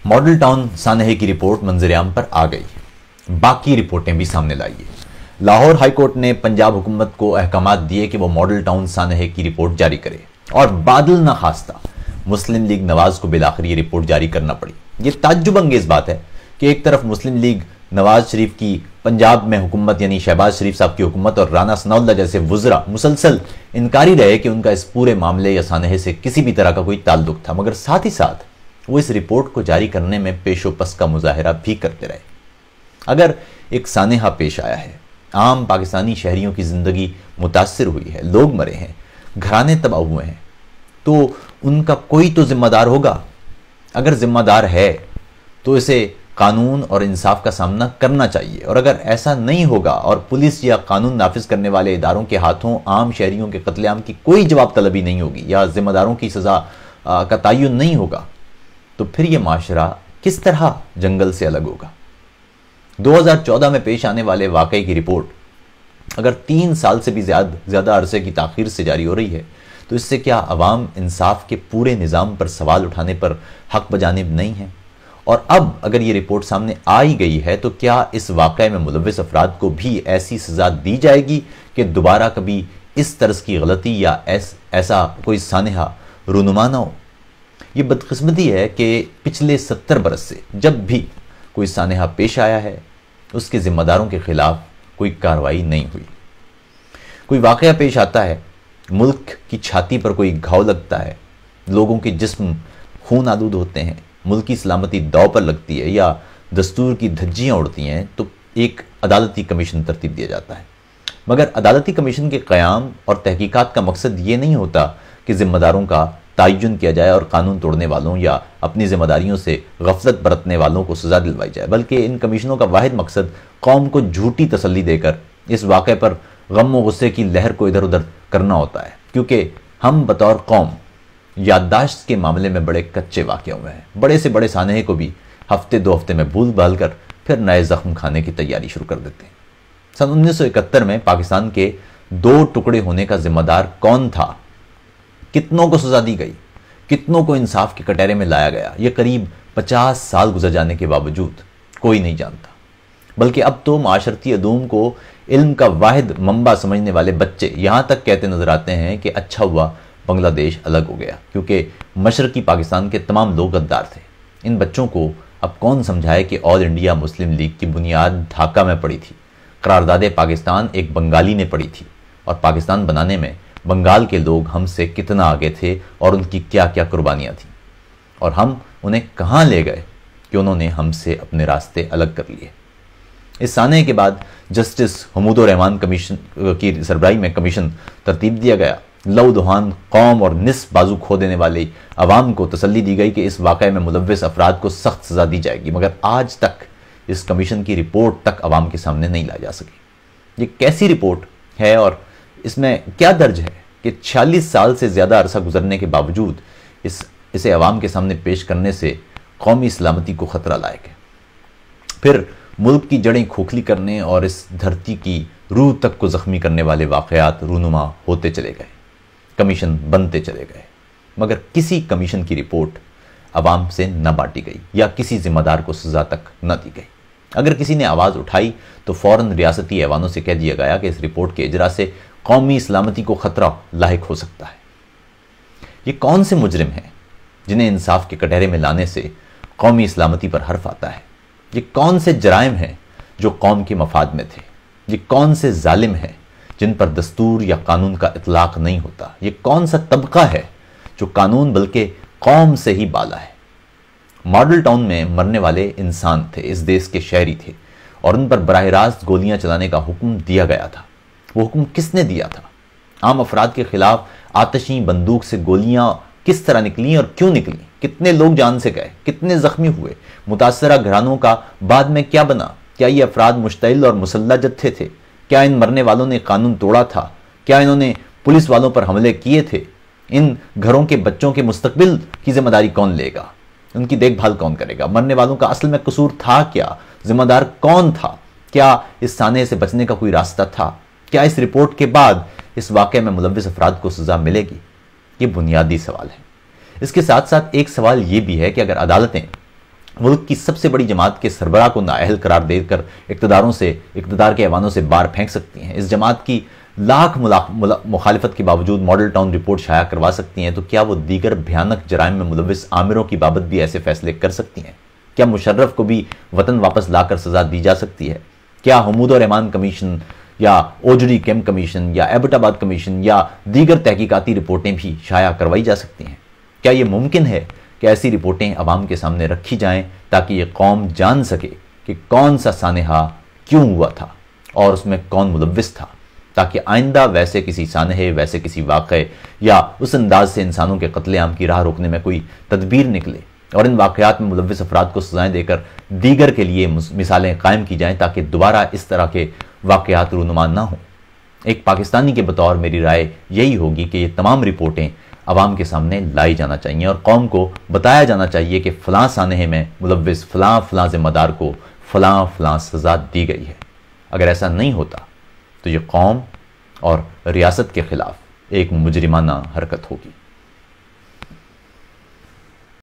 Model town सानहे की report मंजरेआम पर आ गई, बाकी रिपोर्टें भी सामने लाइए। लाहौर हाईकोर्ट ने पंजाब हुकूमत को अहकामात दिए कि वो मॉडल टाउन सानहे की रिपोर्ट जारी करे और बादल न खास्ता मुस्लिम लीग नवाज को बिलाखिर ये रिपोर्ट जारी करना पड़ी। ये ताज्जुब अंगेज बात है कि एक तरफ मुस्लिम लीग नवाज शरीफ की पंजाब में हुकूमत यानी शहबाज शरीफ साहब की हुकूमत और राना सनाउल्लाह जैसे वुज़रा मुसलसल इनकारी रहे कि उनका इस पूरे मामले या सानहे से किसी भी तरह का कोई ताल्लुक था, मगर साथ ही साथ वो इस रिपोर्ट को जारी करने में पेशोपस का मुजाहरा भी करते रहे। अगर एक सानहा पेश आया है, आम पाकिस्तानी शहरियों की जिंदगी मुतासिर हुई है, लोग मरे हैं, घराने तबाह हुए हैं, तो उनका कोई तो जिम्मेदार होगा। अगर जिम्मेदार है तो इसे कानून और इंसाफ का सामना करना चाहिए, और अगर ऐसा नहीं होगा और पुलिस या कानून नाफिज करने वाले इदारों के हाथों आम शहरियों के कत्लेआम की कोई जवाब तलबी नहीं होगी या जिम्मेदारों की सजा का तयन नहीं होगा, तो फिर यह माशरा किस तरह जंगल से अलग होगा। 2014 में पेश आने वाले वाकये की रिपोर्ट अगर 3 साल से भी ज्यादा अरसे की ताखीर से जारी हो रही है, तो इससे क्या अवाम इंसाफ के पूरे निज़ाम पर सवाल उठाने पर हक बजानिब नहीं है? और अब अगर ये रिपोर्ट सामने आई गई है, तो क्या इस वाक़ये में मुलव्विस अफराद को भी ऐसी सजा दी जाएगी कि दोबारा कभी इस तरह की गलती या ऐसा कोई सानहा रूनुमा ना हो? ये बदकिस्मती है कि पिछले 70 बरस से जब भी कोई सानहा पेश आया है, उसके जिम्मेदारों के खिलाफ कोई कार्रवाई नहीं हुई। कोई वाक़या पेश आता है, मुल्क की छाती पर कोई घाव लगता है, लोगों के जिस्म खून आलूद होते हैं, मुल्क की सलामती दाव पर लगती है या दस्तूर की धज्जियाँ उड़ती हैं, तो एक अदालती कमीशन तरतीब दिया जाता है। मगर अदालती कमीशन के क़याम और तहकीकात का मकसद ये नहीं होता कि जिम्मेदारों का तयन किया जाए और कानून तोड़ने वालों या अपनी जिम्मेदारियों से गफलत बरतने वालों को सजा दिलवाई जाए, बल्कि इन कमीशनों का वाहिद मकसद कौम को झूठी तसल्ली देकर इस वाक़े पर गम व गुस्से की लहर को इधर उधर करना होता है, क्योंकि हम बतौर कौम याददाश्त के मामले में बड़े कच्चे वाक़े हुए हैं। बड़े से बड़े सानहे को भी हफ्ते 2 हफ्ते में भूल भाल कर फिर नए जख्म खाने की तैयारी शुरू कर देते हैं। सन 1971 में पाकिस्तान के 2 टुकड़े होने का जिम्मेदार कौन था? कितनों को सजा दी गई, कितनों को इंसाफ के कटहरे में लाया गया, यह करीब 50 साल गुजर जाने के बावजूद कोई नहीं जानता। बल्कि अब तो माशरती अदूम को इल्म का वाहिद मंबा समझने वाले बच्चे यहां तक कहते नजर आते हैं कि अच्छा हुआ बांग्लादेश अलग हो गया, क्योंकि मशरकी पाकिस्तान के तमाम लोग गद्दार थे। इन बच्चों को अब कौन समझाए कि ऑल इंडिया मुस्लिम लीग की बुनियाद ढाका में पड़ी थी, करारदादे पाकिस्तान एक बंगाली ने पड़ी थी, और पाकिस्तान बनाने में बंगाल के लोग हमसे कितना आगे थे और उनकी क्या क्या कुर्बानियां थीं, और हम उन्हें कहां ले गए कि उन्होंने हमसे अपने रास्ते अलग कर लिए। इस सानहे के बाद जस्टिस हमूदुर रहमान कमीशन की सरबराही में कमीशन तरतीब दिया गया। लव दुहान कौम और निस्फ बाजू खो देने वाली अवाम को तसल्ली दी गई कि इस वाक़ये में मुलव्विस अफराद को सख्त सजा दी जाएगी, मगर आज तक इस कमीशन की रिपोर्ट तक अवाम के सामने नहीं लाई जा सकी। ये कैसी रिपोर्ट है और इसमें क्या दर्ज है कि 46 साल से ज़्यादा अरसा गुजरने के बावजूद इसे अवाम के सामने पेश करने से कौमी सलामती को ख़तरा लायक है। फिर मुल्क की जड़ें खोखली करने और इस धरती की रूह तक को ज़ख्मी करने वाले वाक़यात रूनुमा होते चले गए, कमीशन बनते चले गए, मगर किसी कमीशन की रिपोर्ट अवाम से न बांटी गई या किसी जिम्मेदार को सज़ा तक न दी गई। अगर किसी ने आवाज़ उठाई तो फ़ौरन रियासती ऐवानों से कह दिया गया कि इस रिपोर्ट के इजरा से कौमी सलामती को ख़तरा लाहिक हो सकता है। ये कौन से मुजरिम हैं जिन्हें इंसाफ के कटहरे में लाने से कौमी सलामती पर हर्फ आता है? ये कौन से जराइम हैं जो कौम के मफाद में थे? ये कौन से जालिम हैं जिन पर दस्तूर या कानून का इतलाक नहीं होता? ये कौन सा तबका है जो कानून बल्कि कौम से ही बाला है? मॉडल टाउन में मरने वाले इंसान थे, इस देश के शहरी थे, और उन पर बराह रास्त गोलियां चलाने का हुक्म दिया गया था। वो हुक्म किसने दिया था? आम अफराद के खिलाफ आतशी बंदूक से गोलियां किस तरह निकली और क्यों निकली? कितने लोग जान से गए, कितने जख्मी हुए? मुतासरा घरानों का बाद में क्या बना? क्या ये अफराद मुश्तइल और मुसल्लह जत्थे थे? क्या इन मरने वालों ने कानून तोड़ा था? क्या इन्होंने पुलिस वालों पर हमले किए थे? इन घरों के बच्चों के मुस्तकबिल की जिम्मेदारी कौन लेगा? उनकी देखभाल कौन करेगा? मरने वालों का असल में कसूर था क्या? जिम्मेदार कौन था? क्या इस सानहे से बचने का कोई रास्ता था? क्या इस रिपोर्ट के बाद इस वाक़ये में मुलव्विस अफराद को सजा मिलेगी? ये बुनियादी सवाल है। इसके साथ साथ एक सवाल ये भी है कि अगर अदालतें मुल्क की सबसे बड़ी जमात के सरबराह को नाअहल करार देकर इक़्तिदार के ऐवानों से बाहर फेंक सकती हैं। इस जमात की लाख मुखालिफत के बावजूद मॉडल टाउन रिपोर्ट शाया करवा सकती हैं, तो क्या वो दीगर भयानक जराइम में मुलविस आमिरों की बाबत भी ऐसे फैसले कर सकती हैं? क्या मुशर्रफ को भी वतन वापस लाकर सजा दी जा सकती है? क्या हमूद और रहमान कमीशन या ओजडी कैम कमीशन या एबटाबाद कमीशन या दीगर तहकीकाती रिपोर्टें भी शाया करवाई जा सकती हैं? क्या ये मुमकिन है कि ऐसी रिपोर्टें अवाम के सामने रखी जाएं ताकि ये कौम जान सके कि कौन सा सानहा क्यों हुआ था और उसमें कौन मुलव्विस था, ताकि आइंदा वैसे किसी सानहे, वैसे किसी वाक़े या उस अंदाज से इंसानों के कत्लेआम की राह रोकने में कोई तदबीर निकले और इन वाक़यात में मुलव्विस अफराद को सजाएं देकर दीगर के लिए मिसालें कायम की जाएं ताकि दोबारा इस तरह के वाक़यात रूनुमा ना हों। एक पाकिस्तानी के बतौर मेरी राय यही होगी कि ये तमाम रिपोर्टें अवाम के सामने लाई जाना चाहिए और कौम को बताया जाना चाहिए कि फ़लाँ सानहे में मुलव्विस फ़लाँ ज़िम्मेदार को फ़लाँ सज़ा दी गई है। अगर ऐसा नहीं होता तो ये कौम और रियासत के ख़िलाफ़ एक मुजरिमाना हरकत होगी।